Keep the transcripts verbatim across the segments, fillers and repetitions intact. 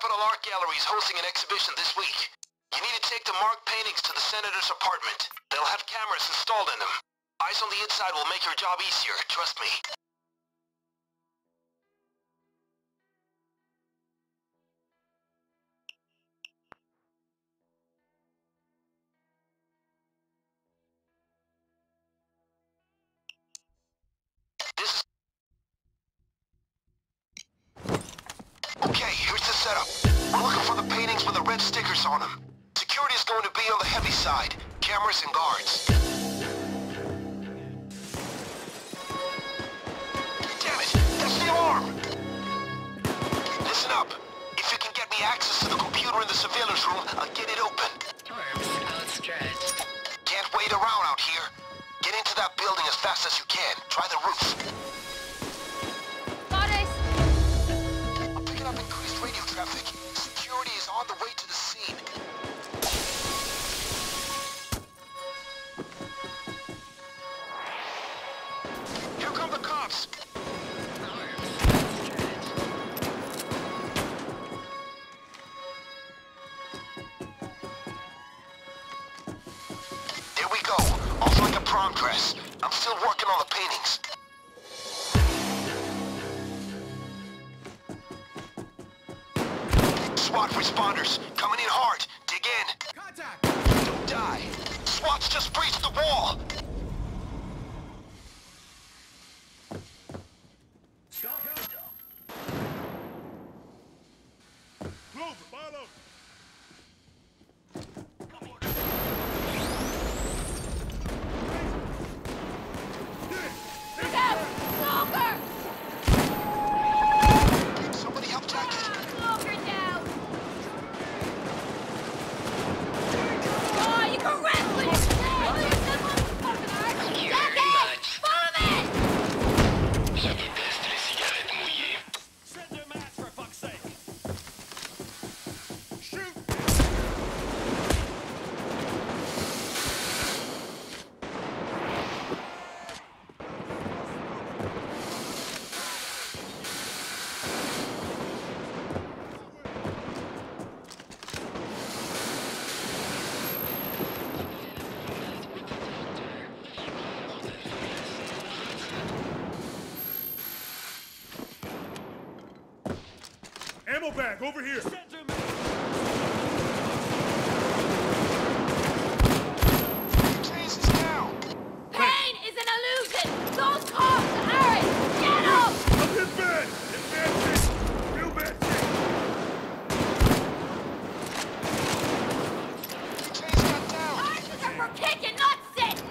Capitol Art Gallery is hosting an exhibition this week. You need to take the marked paintings to the senator's apartment. They'll have cameras installed in them. Eyes on the inside will make your job easier, trust me. This is... Okay, here's the setup. We're looking for the paintings with the red stickers on them. Security is going to be on the heavy side. Cameras and guards. Damn it! That's the alarm! Listen up. If you can get me access to the computer in the surveillance room, I'll get it open. Arms outstretched. Can't wait around out here. Get into that building as fast as you can. Try the roof. I'm picking up increased radio traffic. Security is on the way to the scene. Here come the cops. There we go. Off like a prom dress. I'm still working on the paintings. SWAT responders, coming in hard. Dig in. Contact! Don't die. SWAT's just breached the wall. Move, follow! Look out! Smoker! Somebody help Jackie. Smoker down! Oh, you can wrestle it! Jackie! Follow me! Je déteste les cigarettes mouillées. Send your match for fuck's sake! Shoot! Ammo bag, over here! Send your match! Chase is down. Pain is an illusion! Those cops are it! Get up! I'm hit bad! Hit bad shit! Real bad shit! Chase got down. Horses are for kicking, not sitting!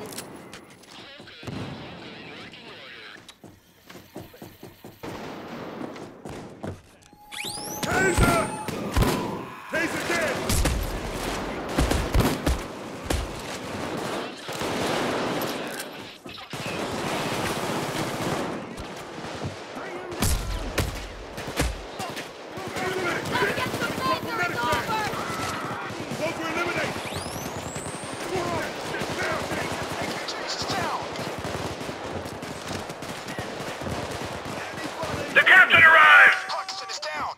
Taser! Taser dead! Gotta get some laser, it's over! Smoker eliminate! Chase is down. The captain arrived! Hodgson is down.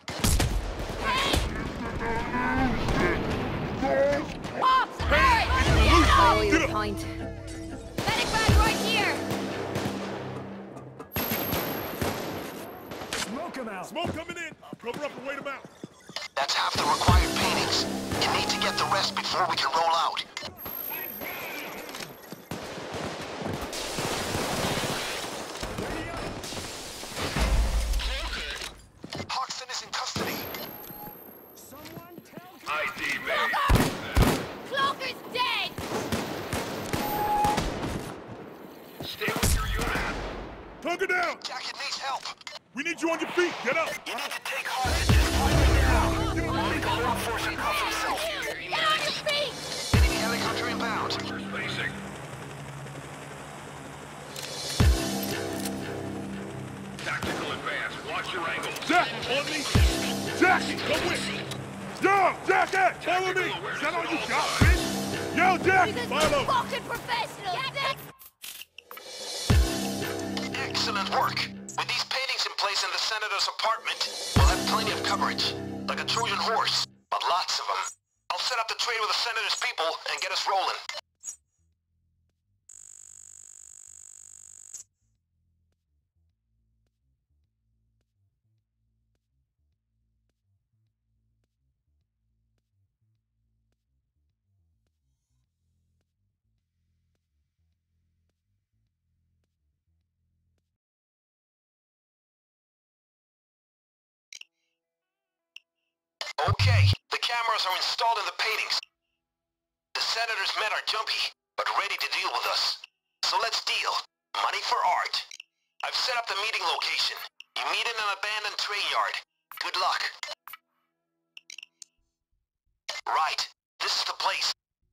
Pops, hurry! Get up! Oh, you're pint. Medic bag right here! Smoke him out! Smoke coming in! Cover up and wait him out! That's half the required paintings. You need to get the rest before we can roll out. Hodgson is in custody. Someone tell I D me. Cloaker's dead! Stay with your unit. Hunker down! Jacket needs help. We need you on your feet! Get up! You need to take hostages right now. Make a law enforcement cover himself. Get on your feet! Enemy helicopter inbound. Basic. Tactical advance. Watch your angles. Jack, on me! Jackie, come with me! Yo, Jackie, follow me! Is that all you got, bitch? Yo, Jackie, He's a follow! fucking professional! Excellent work. With these paintings in place in the senator's apartment, we'll have plenty of coverage. like a Trojan horse, but lots of them. I'll set up the trade with the Senator's people and get us rolling. Okay, the cameras are installed in the paintings. The Senator's men are jumpy, but ready to deal with us. So let's deal. Money for art. I've set up the meeting location. You meet in an abandoned train yard. Good luck. Right, this is the place.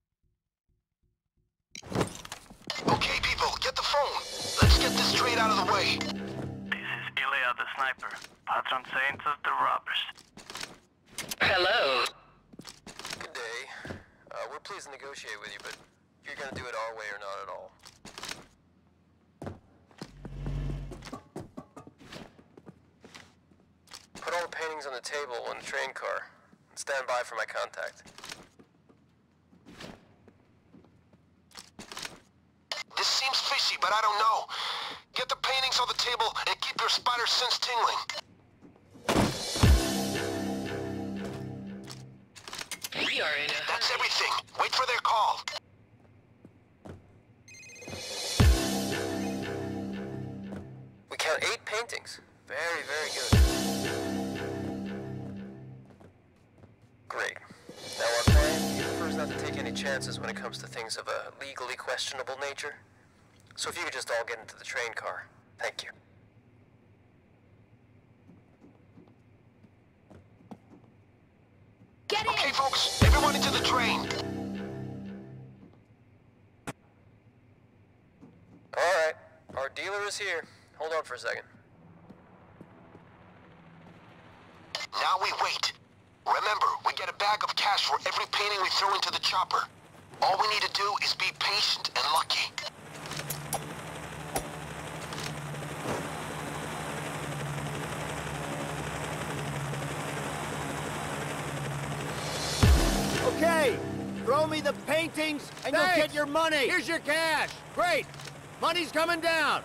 Okay, people, get the phone. Let's get this trade out of the way. This is Ilya the Sniper. Patron Saints of the Robbers. Hello. Good day. Uh, we're pleased to negotiate with you, but you're gonna do it our way or not at all. Put all the paintings on the table in the train car. And stand by for my contact. This seems fishy, but I don't know. Get the paintings on the table and keep your spider sense tingling. We are in a... That's everything. Wait for their call. We count eight paintings. Very, very good. Great. Now our client, he prefers not to take any chances when it comes to things of a legally questionable nature. So if you could just all get into the train car. Thank you. Get in! Okay, folks, everyone into the train. Alright, our dealer is here. Hold on for a second. Now we wait. Remember, we get a bag of cash for every painting we throw into the chopper. All we need to do is be patient and lucky. Okay, throw me the paintings and Thanks. you'll get your money. Here's your cash. Great. Money's coming down.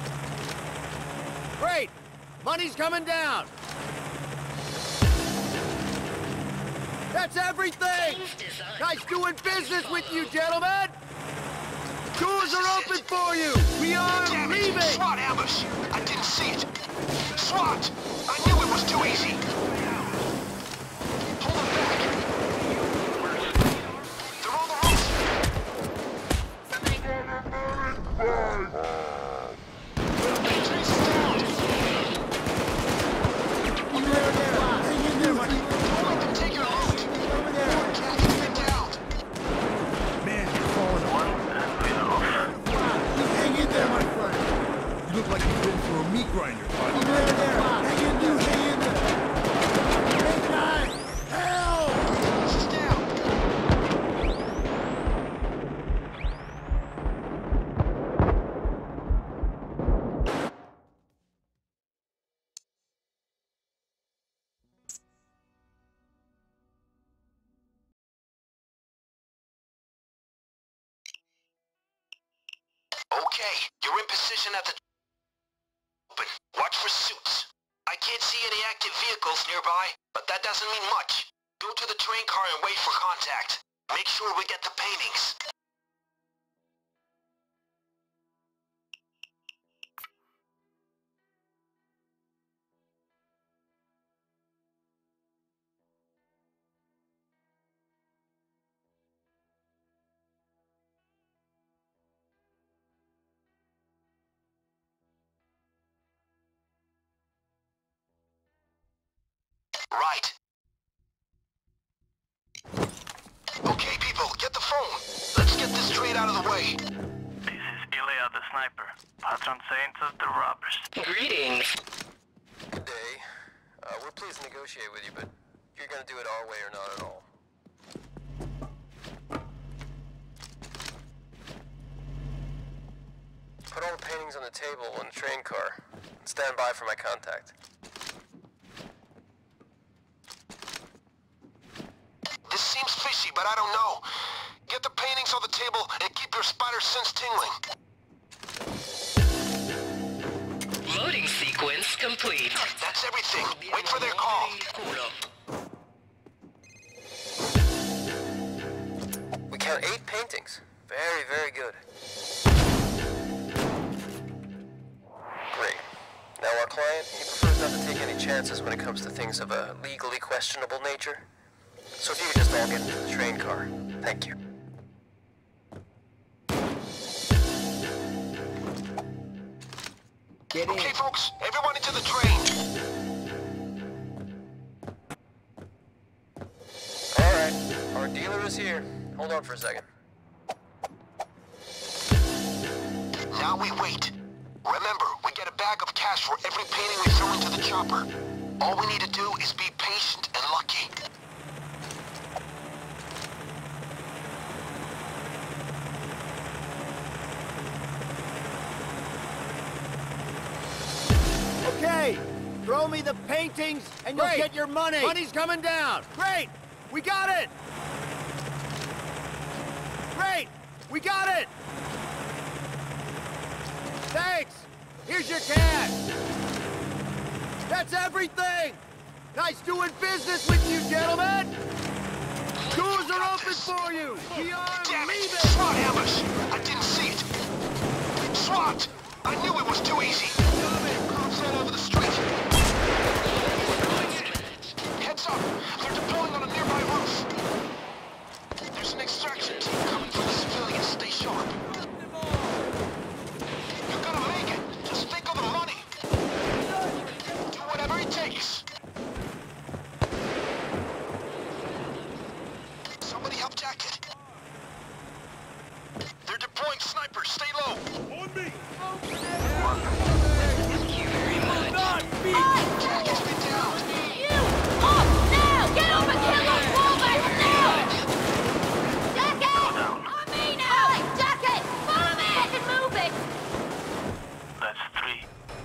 Great. Money's coming down. That's everything. Nice doing business with you, gentlemen. Doors are open for you. We are Damn it! leaving. SWAT ambush! I didn't see it. SWAT! I knew it was too easy. Hold them back. They're on the roof. Chase is down. Hang in there, buddy. Don't let them take your loot. Can't get down. Man, you're falling apart. Hang in there, my friend. You look like you've been through a meat grinder, buddy. There, there. Hang in there, hang in there. Hey, guys! Help! This is down. Okay, you're in position at the open. Watch for suits. I can't see any active vehicles nearby, but that doesn't mean much. Go to the train car and wait for contact. Make sure we get the paintings. Right. Okay, people, get the phone. Let's get this trade out of the way. This is Ilya the Sniper. Patron Saints of the Robbers. Greetings. Good day. Uh, we're pleased to negotiate with you, but you're gonna do it our way or not at all. Put all the paintings on the table in the train car. And stand by for my contact. but I don't know. Get the paintings on the table and keep your spider sense tingling. Loading sequence complete. That's everything. Wait for their call. We count eight paintings. Very, very good. Great. Now our client, he prefers not to take any chances when it comes to things of a legally questionable nature. So if you could just all get into the train car. Thank you. Get in. Okay, folks, everyone into the train. All right, our dealer is here. Hold on for a second. Now we wait. Remember, we get a bag of cash for every painting we throw into the chopper. All we need to do is be patient and lucky. Okay, throw me the paintings and you'll Great. get your money. Money's coming down. Great, we got it. Great, we got it. Thanks. Here's your cash. That's everything. Nice doing business with you, gentlemen. Doors are open for you. We are Damn it! leaving. SWAT ambush! I didn't see it. SWAT! I knew it was too easy. Cops all over the street. Heads up! They're deploying on a nearby roof. There's an extraction team coming for the civilians. Stay sharp. You're gonna make it. Just think of the money. Do whatever it takes. Somebody help Jacket. They're deploying snipers. Stay low. On me! Thank you very much. Jacket's been down. You! Off now! Get over and kill those wallbacks now! Jacket! On me now! Jacket! Follow me! I can move it! That's three.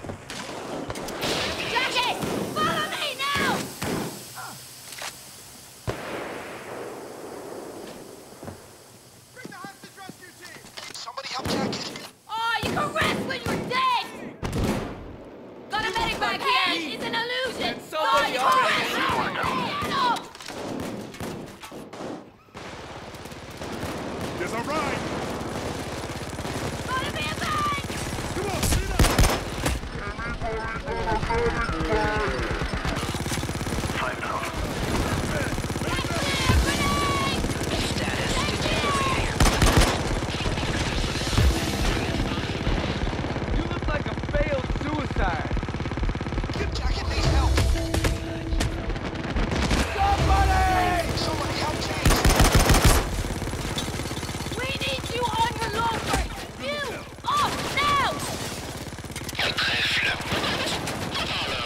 Jacket! Follow me now! Somebody help Jacket. Oh, you can rest when you're dead! Got a medic back here! It's an illusion! somebody oh, you already can rest! Get up! There's a ride! Gotta be a bag! Come on, sit Five down. Status deteriorating. You look like a failed suicide. Jacket needs help. Somebody! Somebody help James. We need you on your loafer! You! Off now! Un trèfle. Hello.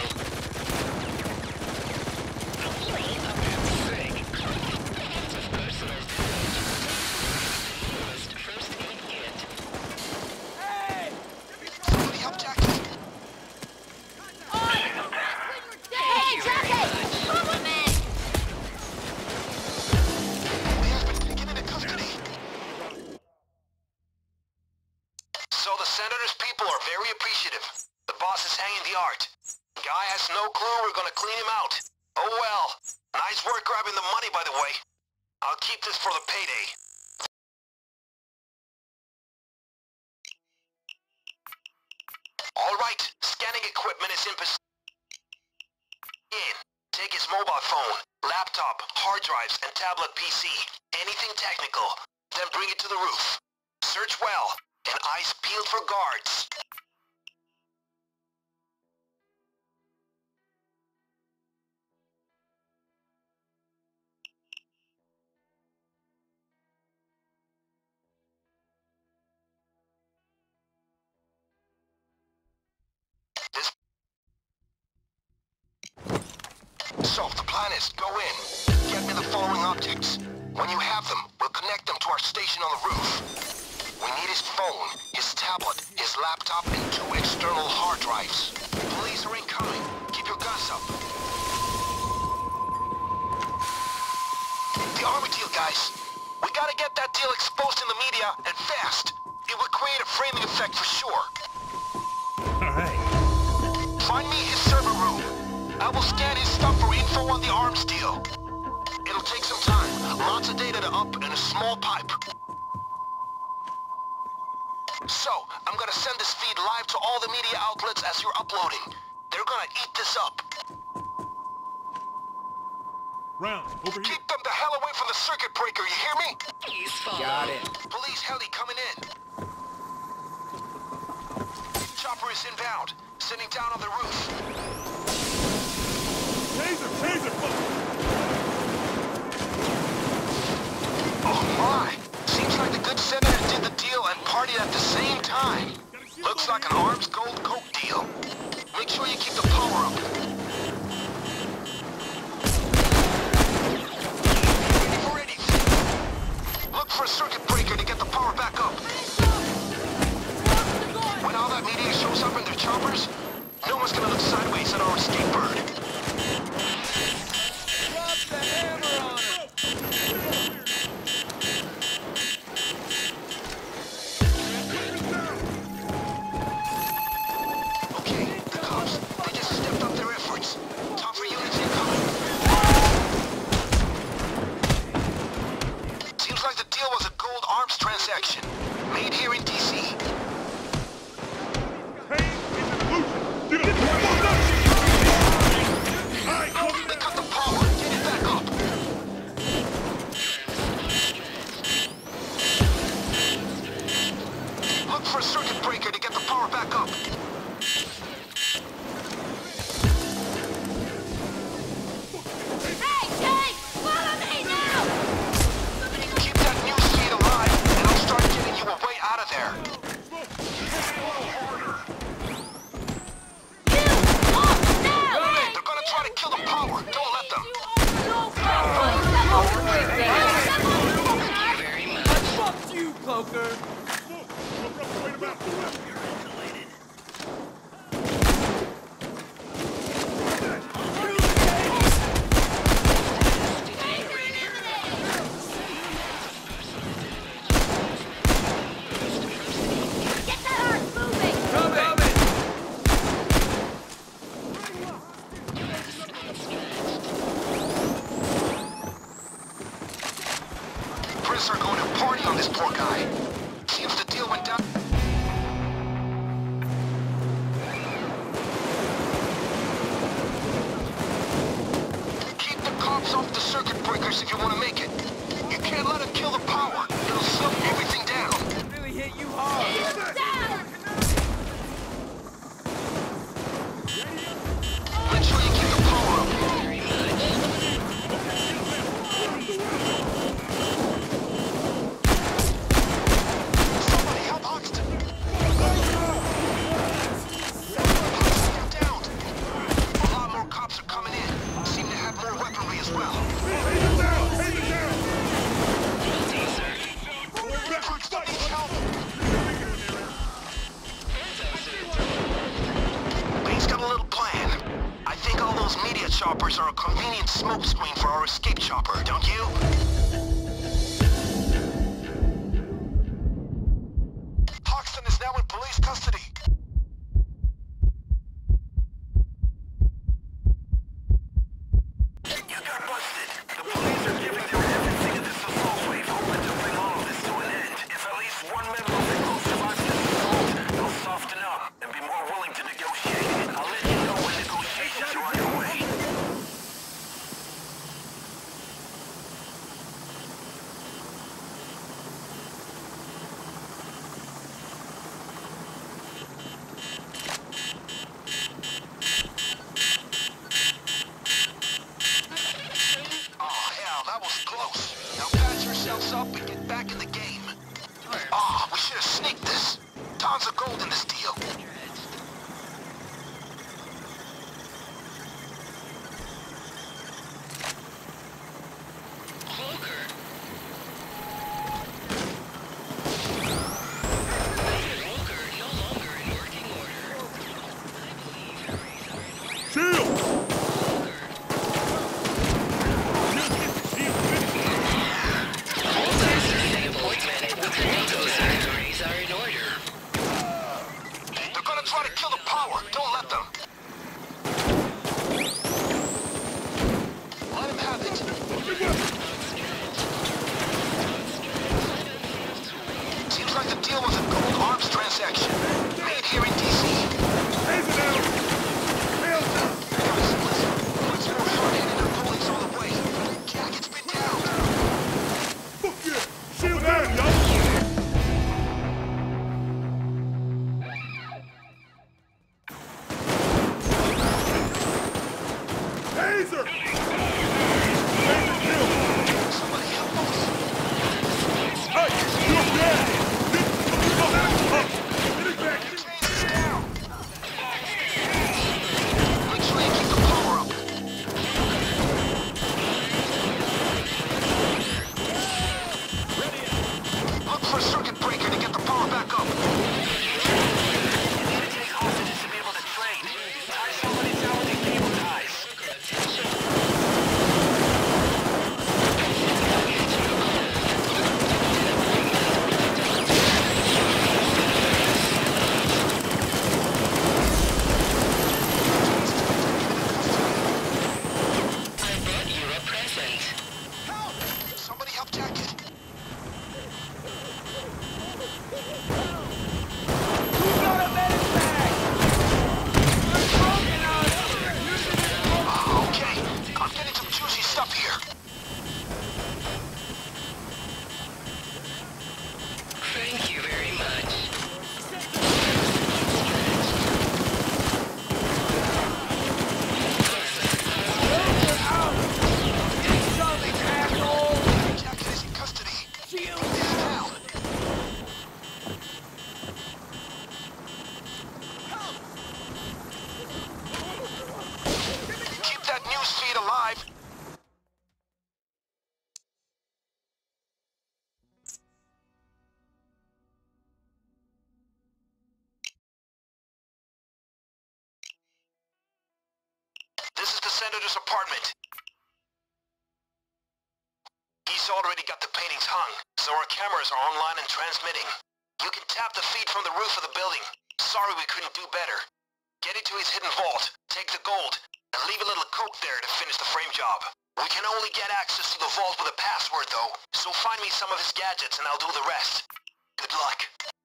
Somebody help Jacket. Oh, you can rest when you're dead! Hey, Jacket! Come with me! He has been taken into custody. So the senator's people are very appreciative. The boss is hanging the art. Guy has no clue we're gonna clean him out. Oh well. Nice work grabbing the money, by the way. I'll keep this for the payday. All right, scanning equipment is in position. In. Take his mobile phone, laptop, hard drives, and tablet P C. Anything technical. Then bring it to the roof. Search well, and eyes peeled for guards. This... So, the plan is, go in. Get me the following objects. When you have them, we'll connect them to our station on the roof. We need his phone, his tablet, his laptop, and two external hard drives. Police are incoming. Keep your guns up. The army deal, guys. gotta get that deal exposed in the media, and fast. It would create a framing effect for sure. Alright. Find me his server room. I will scan his stuff for info on the arms deal. It'll take some time. Lots of data to up in a small pipe. So, I'm gonna send this feed live to all the media outlets as you're uploading. They're gonna eat this up. Round, over here. Keep them the hell away from the circuit breaker, you hear me? Please follow. Got it. Police heli coming in. Chopper is inbound, sitting down on the roof. Taser, taser, fuck. Oh my! Seems like the good senator did the deal and partied at the same time. Looks like an arms gold coke deal. Make sure you keep the power up. Ready for anything. Look for a circuit breaker to get the power back up. When all that media shows up in their choppers, no one's gonna look sideways at our escape bird. Drop the hammer on him! Okay, the cops, they just stepped up their efforts. Tougher units incoming. Seems like the deal was a gold arms transaction, made here in D C. Kane is an illusion. Get up. Alright, They cut the power. Get it back up. Look for a circuit breaker to get the power back up. Hey, Kane! Follow me now! Keep that news feed alive, and I'll start getting you a way out of there. You! Off now! Hey! They're gonna try to kill the power. Don't let them. Very much. Fuck you, Poker! wait about the left. Get that arse moving! Coming! Chris are going to party on this poor guy. Seems the deal went down. Keep the cops off the circuit breakers if you want to make it. You can't let them kill the power. It'll slow everything down. It really hit you hard! Down! Make sure you keep the power up. Very much. Somebody help Hoxton. Hoxton down. A lot more cops are coming in. Seem to have more weaponry as well. Taser down, taser down. Taser. Hoxton needs help. Bane's got a little plan. I think all those media choppers are a convenient smokescreen for our escape chopper, don't you? Hoxton is now in police custody. You got busted. The police are giving their everything in this assault wave, hoping to bring all of this to an end. If at least one member of the group survives this assault, they'll soften up and be more willing to negotiate. I'll let you know when negotiations are underway. Taser! Taser kill! Somebody help us! Hey, you're dead! This is up! Get it back! Taser's down! Make sure you keep the power up. Look for a circuit breaker to get the power back up. Somebody help Jacket. Okay, I'm getting some juicy stuff here. Thank you very much. Jacket is in custody. He's down. Keep that news feed alive. This is the senator's apartment. He's already got the paintings hung, so our cameras are online and transmitting. You can tap the feed from the roof of the building. Sorry we couldn't do better. Get into his hidden vault, take the gold, and leave a little coke there to finish the frame job. We can only get access to the vault with a password though, so find me some of his gadgets and I'll do the rest. Good luck.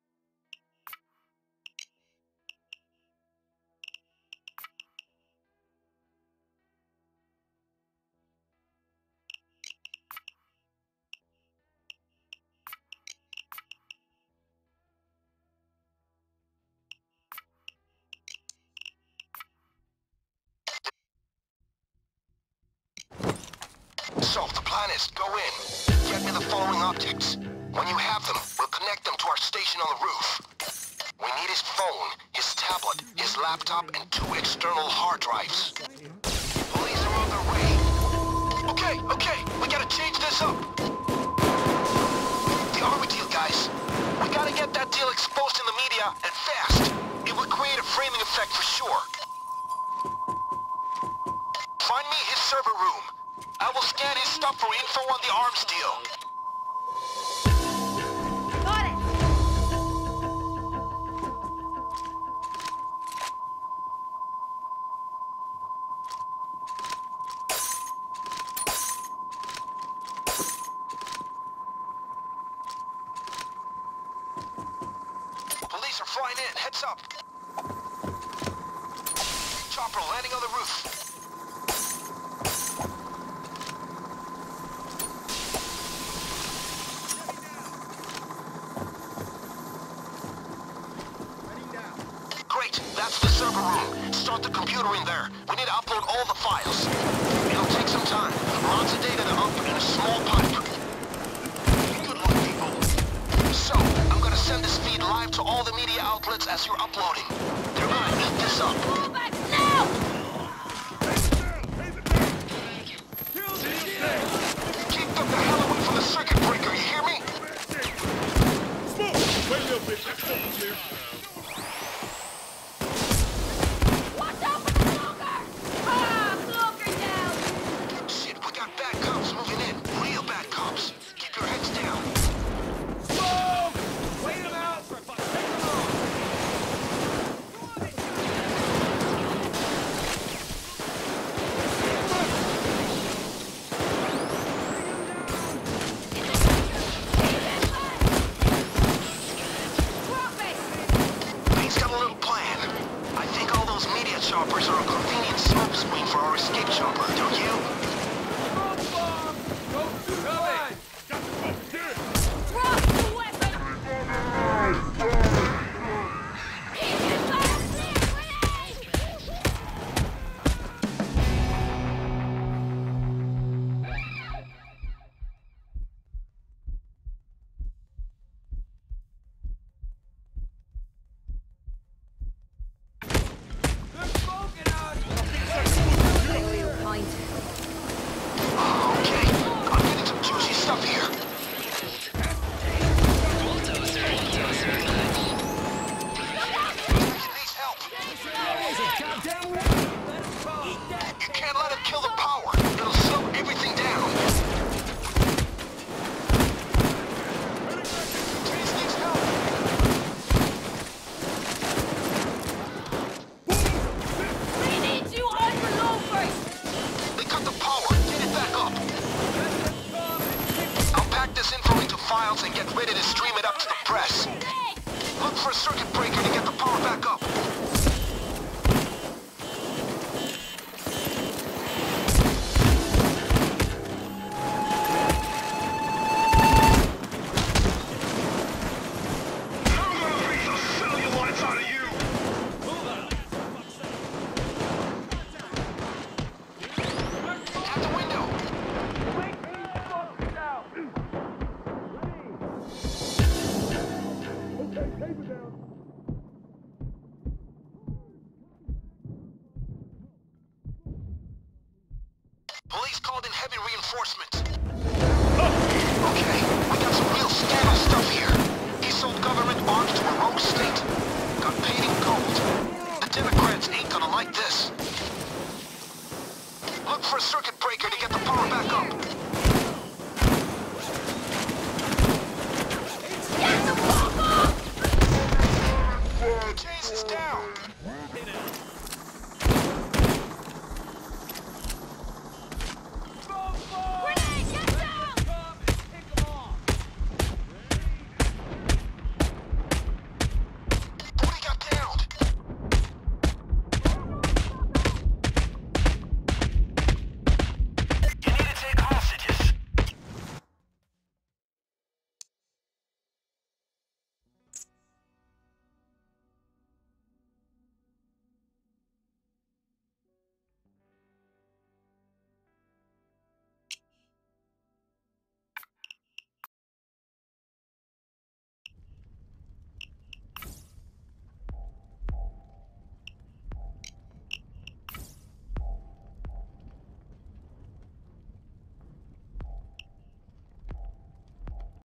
So, the plan is, go in, get me the following objects. When you have them, we'll connect them to our station on the roof. We need his phone, his tablet, his laptop, and two external hard drives. Police are on their way. Okay, okay, we gotta change this up. The army deal, guys. We gotta get that deal exposed in the media, and fast. It will create a framing effect for sure. Find me his server room. I will scan his stuff for info on the arms deal. Got it! Police are flying in. Heads up. Chopper landing on the roof. Great, that's the server room. Start the computer in there. We need to upload all the files. It'll take some time. Lots of data to up in a small pipe. Good luck, people. So, I'm gonna send this feed live to all the media outlets as you're uploading. They're gonna eat this up. Pull back now! Keep them the hell away from the circuit breaker, you hear me? Smoke! Wait a little bit. Let's go here. Watch out for the smoker! Ah, smoker down! Shit, we got bad cops moving in. Real bad cops. Keep your heads down. Smoke! Wait him out! Take him off! announce and get ready to stream it up to the press. Look for a circuit breaker to get the power back up. Police called in heavy reinforcements. Okay, we got some real scandal stuff here. He sold government arms to a rogue state. Got paid in gold. The Democrats ain't gonna like this. Look for a circuit breaker to get the power back up. Chase is down.